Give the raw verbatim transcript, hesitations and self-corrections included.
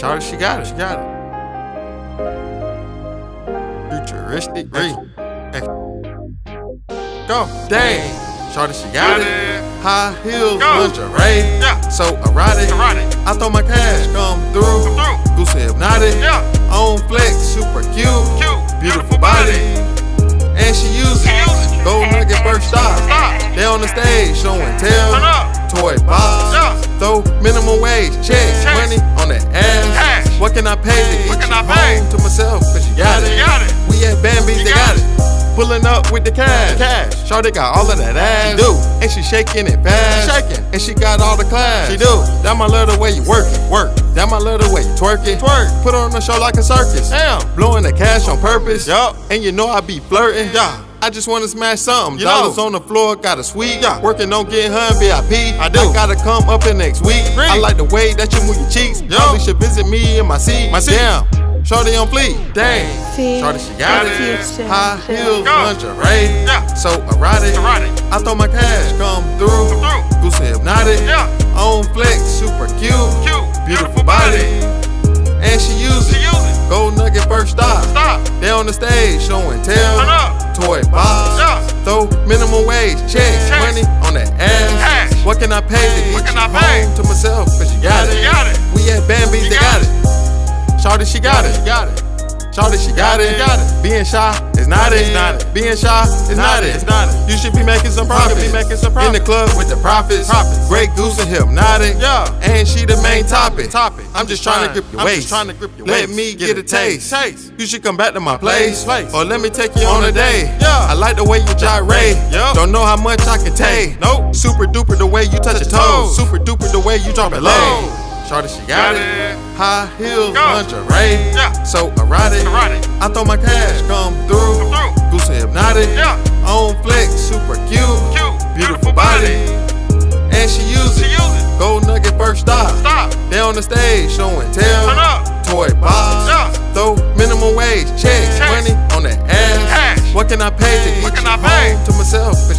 Shawty, she got it, she got it. Futuristic green. Go, dang. Shawty, she got it. High heels, lingerie. Yeah. So erotic. Erotic. I throw my cash, come through. Come through. Goose hypnotic. Yeah. On flex, super cute. Cute. Beautiful body. And she use it. Gold nugget first stop. Stop. They on the stage, show and tell. Turn up. Toy box. Yeah. Throw minimum wage, checks, Checks. money on that ass. Cash. What can I pay to get What can you I pay? home to myself? Cause you got it. You got it. We at Bambi's, You they got got it. Pulling up with the cash. Cash. Shawty got all of that ass. She do. And she shaking it fast. She shaking. And she got all the class. She do. That my love the way you work it. Work. That my love the way you twerk it. Twerk. Put her on the show like a circus. Damn. Blowing the cash on purpose. Yup. And you know I be flirting. Yeah. I just wanna smash something. You Dollars know. on the floor, got a suite. Yeah. Working on getting her in V I P. I do. I gotta come up in next week. Green. I like the way that you move your cheeks. Yo. Probably should visit me in my seat. My seat. Damn. Shorty on fleek. Dang. Shorty, she got Got it. it. High heels, Go. lingerie. Yeah. So erotic. Erotic. I throw my cash, come through. Come through. Goose hypnotic. Yeah. On flex, super cute. Cute. Beautiful body. And she use She it. use it. Gold nugget first stop. Stop. They on the stage, show and tell. Turn up. Toy box. Yeah. Throw minimum wage, checks, Checks. money on that ass. Cash. What can I pay to get What can you I pay? home to myself? Cause you got it. You got it. We at Bambi's, You they got got it. Shawty, she got it. You got it. Shawty, she got it. She got it. Being shy is not it. It's not it. Being shy is not, Not it. it. It's not it. You should be making some You profits. should be making some In the profits. club with the profits. Profits. Great Goose and hypnotic. Yeah. And she the main topic. Topic. I'm just trying to grip your I'm waist. just trying to grip your Let waist. me Get get, a a taste. taste. You should come back to my place. Place. Or let me take you on a day. Yeah. I like the way you gyrate. Yup. Don't know how much I can take. Nope. Super duper the way you touch your toes. toes. Super duper the way you drop it low. Low. Shawty, she got, Got it. it. High heels, Go. lingerie. Yeah. So erotic. Erotic. I throw my cash, come through. Come through. Goose hypnotic. Yeah. On flex, super cute. Cute. Beautiful body. And she use She it. use it. Gold nugget first stop. Stop. They on the stage, show and tell. Turn up. Toy box. Yeah. Throw minimum wage, checks, Checks. money on that ass. Cash. What can I pay to get What can you I pay? home to myself?